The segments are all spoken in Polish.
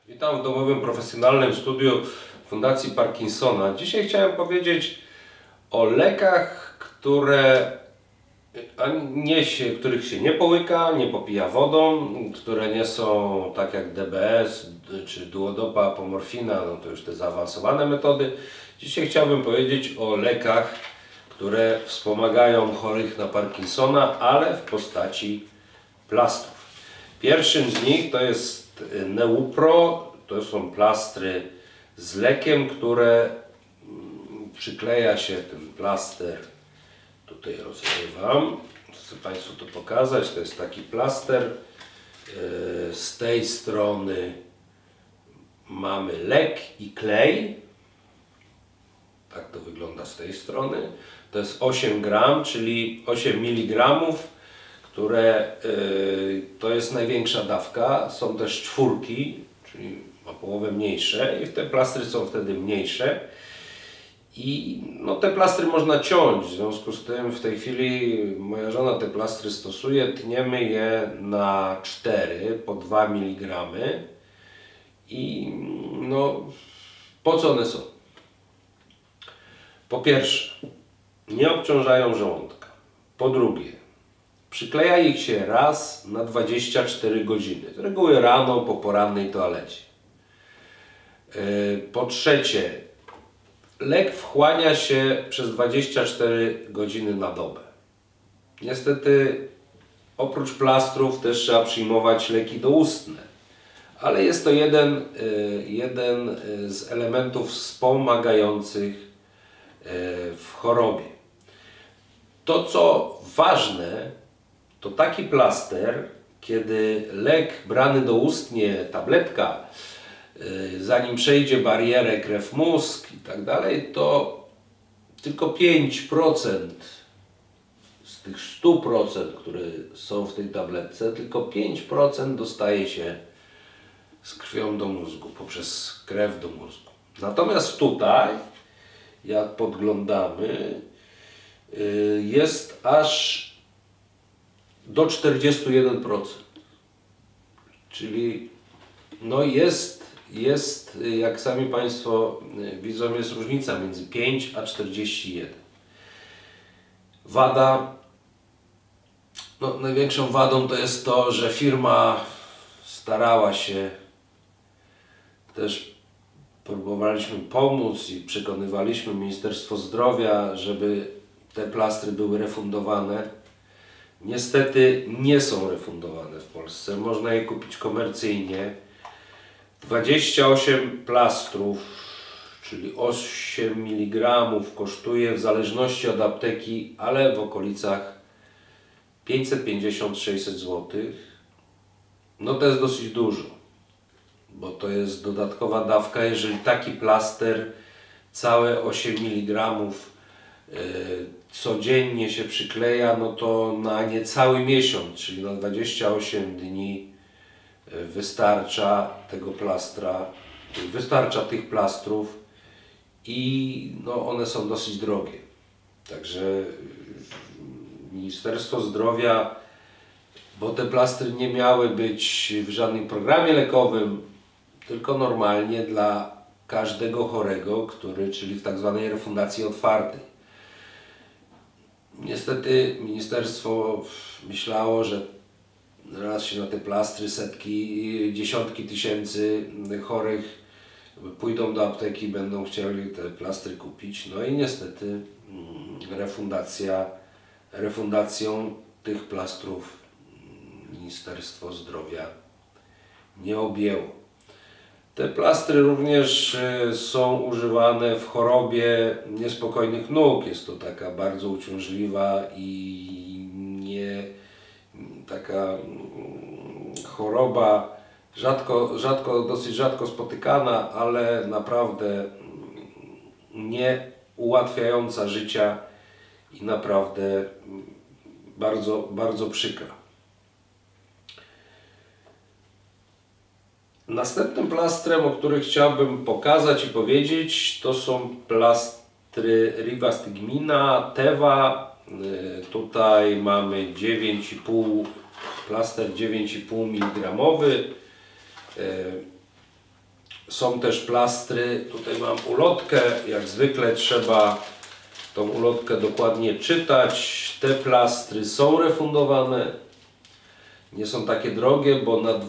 Witam w domowym profesjonalnym studiu Fundacji Parkinsona. Dzisiaj chciałem powiedzieć o lekach, których się nie połyka, nie popija wodą, które nie są tak jak DBS czy duodopa, apomorfina, no to już te zaawansowane metody. Dzisiaj chciałbym powiedzieć o lekach, które wspomagają chorych na Parkinsona, ale w postaci plastrów. Pierwszym z nich to jest Neupro. To są plastry z lekiem, które przykleja się ten plaster. Tutaj rozrywam. Chcę Państwu to pokazać. To jest taki plaster. Z tej strony mamy lek i klej. Tak to wygląda z tej strony. To jest 8 gram, czyli 8 mg, które to jest największa dawka. Są też czwórki, czyli o połowę mniejsze i te plastry są wtedy mniejsze. I no, te plastry można ciąć, w związku z tym w tej chwili moja żona te plastry stosuje, tniemy je na 4 po 2 mg i no po co one są? Po pierwsze, nie obciążają żołądka. Po drugie, przykleja ich się raz na 24 godziny, z reguły rano po porannej toalecie. Po trzecie, lek wchłania się przez 24 godziny na dobę. Niestety oprócz plastrów też trzeba przyjmować leki doustne, ale jest to jeden z elementów wspomagających w chorobie. To co ważne, to taki plaster, kiedy lek brany doustnie, tabletka, zanim przejdzie barierę krew-mózg i tak dalej, to tylko 5% z tych 100%, które są w tej tabletce, tylko 5% dostaje się z krwią do mózgu, poprzez krew do mózgu. Natomiast tutaj, jak podglądamy, jest aż do 41%. Czyli no jest, jak sami Państwo widzą, jest różnica między 5 a 41. Wada, no największą wadą to jest to, że firma starała się, też próbowaliśmy pomóc i przekonywaliśmy Ministerstwo Zdrowia, żeby te plastry były refundowane. Niestety nie są refundowane w Polsce, można je kupić komercyjnie. 28 plastrów, czyli 8 mg kosztuje w zależności od apteki, ale w okolicach 550-600 zł. No to jest dosyć dużo, bo to jest dodatkowa dawka. Jeżeli taki plaster, całe 8 mg codziennie się przykleja, no to na niecały miesiąc, czyli na 28 dni wystarcza tego plastra, wystarcza tych plastrów i no one są dosyć drogie. Także Ministerstwo Zdrowia, bo te plastry nie miały być w żadnym programie lekowym, tylko normalnie dla każdego chorego, czyli w tak zwanej refundacji otwartej. Niestety ministerstwo myślało, że raz się na te plastry setki, dziesiątki tysięcy chorych pójdą do apteki, będą chcieli te plastry kupić. No i niestety refundacją tych plastrów Ministerstwo Zdrowia nie objęło. Te plastry również są używane w chorobie niespokojnych nóg. Jest to taka bardzo uciążliwa i taka choroba dosyć rzadko spotykana, ale naprawdę nie ułatwiająca życia i naprawdę bardzo, bardzo przykra. Następnym plastrem, o których chciałbym pokazać i powiedzieć, to są plastry Rivastigmina, Teva. Tutaj mamy 9,5, plaster 9,5 mg. Są też plastry. Tutaj mam ulotkę. Jak zwykle trzeba tą ulotkę dokładnie czytać. Te plastry są refundowane. Nie są takie drogie, bo na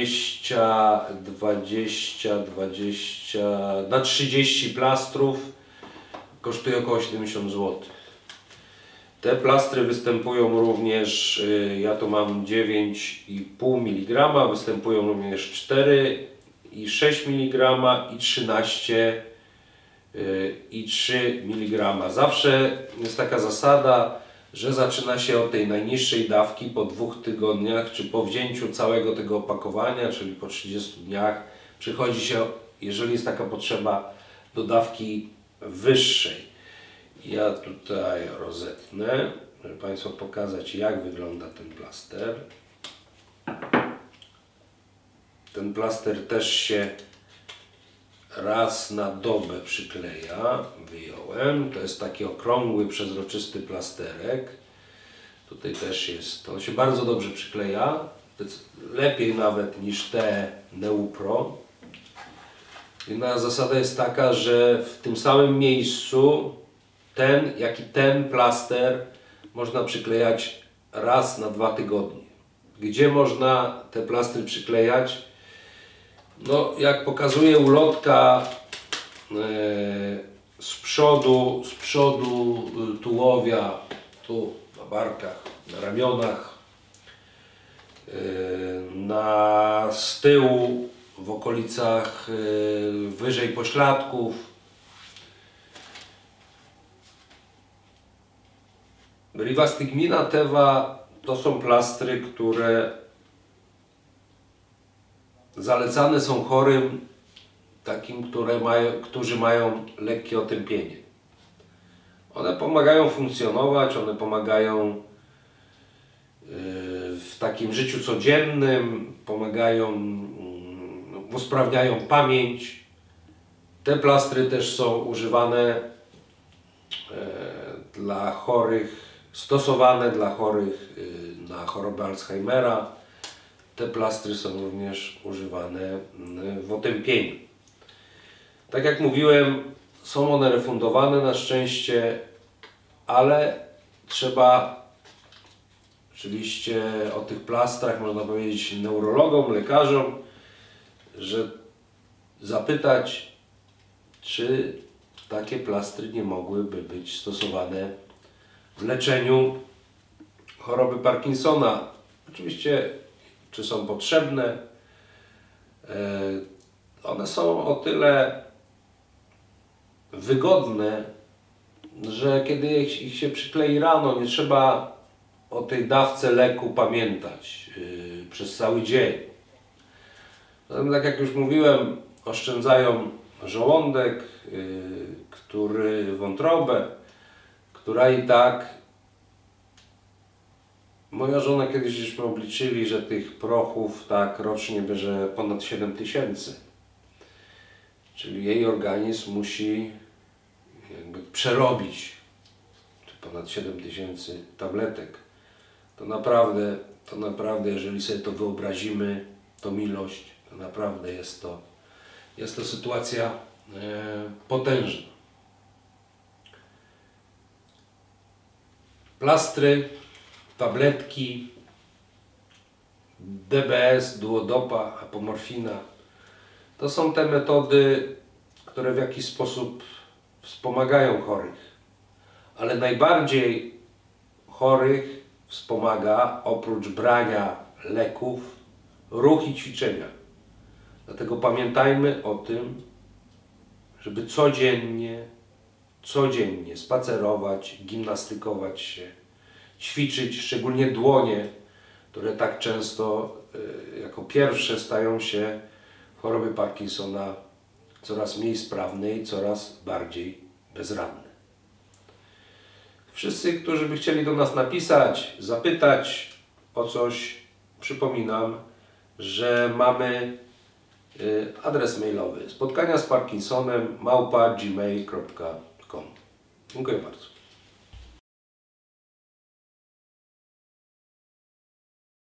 30 plastrów kosztuje około 70 zł. Te plastry występują również, ja to mam 9,5 mg, występują również 4,6 mg i 13 i 3 mg. Zawsze jest taka zasada, że zaczyna się od tej najniższej dawki po 2 tygodniach, czy po wzięciu całego tego opakowania, czyli po 30 dniach, przychodzi się, jeżeli jest taka potrzeba, do dawki wyższej. Ja tutaj rozetnę, żeby Państwu pokazać, jak wygląda ten plaster. Ten plaster też się raz na dobę przykleja. Wyjąłem. To jest taki okrągły, przezroczysty plasterek. Tutaj też jest, on się bardzo dobrze przykleja. Lepiej nawet niż te Neupro. Inna zasada jest taka, że w tym samym miejscu ten, jak i ten plaster można przyklejać raz na 2 tygodnie. Gdzie można te plastry przyklejać? No, jak pokazuje ulotka, z przodu tułowia, tu na barkach, na ramionach, z tyłu, w okolicach wyżej pośladków. Rivastigmina Teva to są plastry, które zalecane są chorym, takim, którzy mają lekkie otępienie. One pomagają funkcjonować, one pomagają w takim życiu codziennym, usprawniają pamięć. Te plastry też są używane dla chorych, stosowane dla chorych na chorobę Alzheimera. Te plastry są również używane w otępieniu. Tak jak mówiłem, są one refundowane na szczęście, ale trzeba oczywiście o tych plastrach, można powiedzieć, neurologom, lekarzom, że zapytać, czy takie plastry nie mogłyby być stosowane w leczeniu choroby Parkinsona. Oczywiście, czy są potrzebne? One są o tyle wygodne, że kiedy ich się przyklei rano, nie trzeba o tej dawce leku pamiętać przez cały dzień. Zatem, tak jak już mówiłem, oszczędzają żołądek, wątrobę, która i tak, moja żona kiedyś żeśmy obliczyli, że tych prochów tak rocznie bierze ponad 7000. Czyli jej organizm musi jakby przerobić ponad 7000 tabletek. To naprawdę, jeżeli sobie to wyobrazimy, tą ilość, to naprawdę jest to sytuacja potężna. Plastry, tabletki, DBS, duodopa, apomorfina to są te metody, które w jakiś sposób wspomagają chorych. Ale najbardziej chorych wspomaga, oprócz brania leków, ruch i ćwiczenia. Dlatego pamiętajmy o tym, żeby codziennie spacerować, gimnastykować się, ćwiczyć, szczególnie dłonie, które tak często jako pierwsze stają się w chorobie Parkinsona coraz mniej sprawne i coraz bardziej bezradne. Wszyscy, którzy by chcieli do nas napisać, zapytać o coś, przypominam, że mamy adres mailowy spotkania z Parkinsonem @gmail.com. Dziękuję bardzo.